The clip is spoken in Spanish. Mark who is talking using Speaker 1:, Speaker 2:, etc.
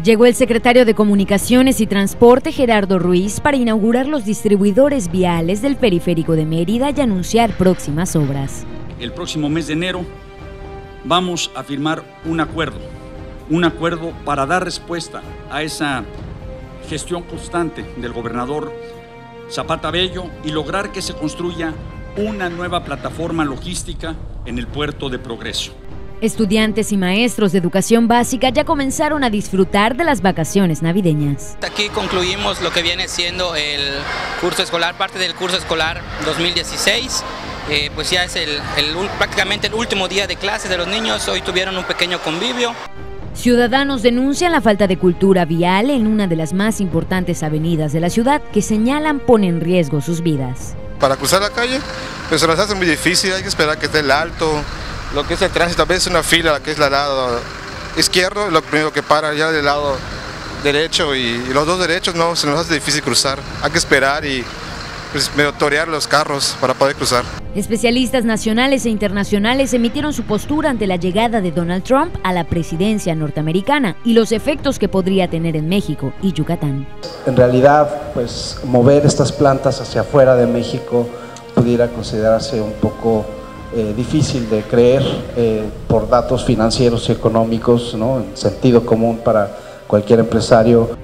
Speaker 1: Llegó el secretario de Comunicaciones y Transporte, Gerardo Ruiz, para inaugurar los distribuidores viales del periférico de Mérida y anunciar próximas obras.
Speaker 2: El próximo mes de enero vamos a firmar un acuerdo para dar respuesta a esa gestión constante del gobernador Zapata Bello y lograr que se construya una nueva plataforma logística en el puerto de Progreso.
Speaker 1: Estudiantes y maestros de educación básica ya comenzaron a disfrutar de las vacaciones navideñas.
Speaker 3: Aquí concluimos lo que viene siendo el curso escolar, parte del curso escolar 2016. Pues ya es prácticamente el último día de clases de los niños. Hoy tuvieron un pequeño convivio.
Speaker 1: Ciudadanos denuncian la falta de cultura vial en una de las más importantes avenidas de la ciudad que señalan pone en riesgo sus vidas.
Speaker 4: Para cruzar la calle, pues se nos hace muy difícil, hay que esperar que esté el alto. Lo que es el tránsito, a veces una fila que es del lado izquierdo, lo primero que para ya del lado derecho y los dos derechos no, se nos hace difícil cruzar. Hay que esperar y pues, medio torear los carros para poder cruzar.
Speaker 1: Especialistas nacionales e internacionales emitieron su postura ante la llegada de Donald Trump a la presidencia norteamericana y los efectos que podría tener en México y Yucatán.
Speaker 5: En realidad, pues mover estas plantas hacia afuera de México pudiera considerarse un poco difícil de creer por datos financieros y económicos, ¿no? En sentido común para cualquier empresario.